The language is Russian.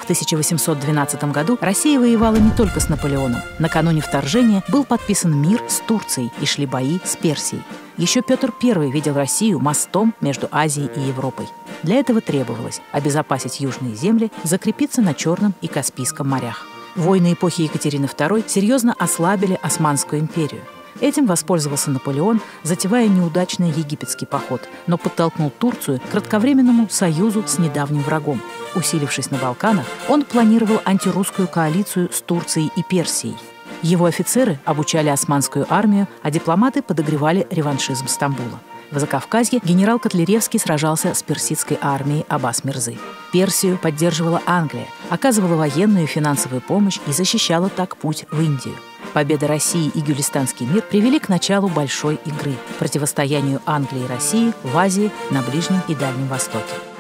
1812 году Россия воевала не только с Наполеоном. Накануне вторжения был подписан мир с Турцией и шли бои с Персией. Еще Петр I видел Россию мостом между Азией и Европой. Для этого требовалось обезопасить южные земли, закрепиться на Черном и Каспийском морях. Войны эпохи Екатерины II серьезно ослабили Османскую империю. Этим воспользовался Наполеон, затевая неудачный египетский поход, но подтолкнул Турцию к кратковременному союзу с недавним врагом. Усилившись на Балканах, он планировал антирусскую коалицию с Турцией и Персией. Его офицеры обучали османскую армию, а дипломаты подогревали реваншизм Стамбула. В Закавказье генерал Котляревский сражался с персидской армией Аббас-Мирзы. Персию поддерживала Англия, оказывала военную и финансовую помощь и защищала так путь в Индию. Победа России и Гюлистанский мир привели к началу большой игры – противостоянию Англии и России в Азии, на Ближнем и Дальнем Востоке.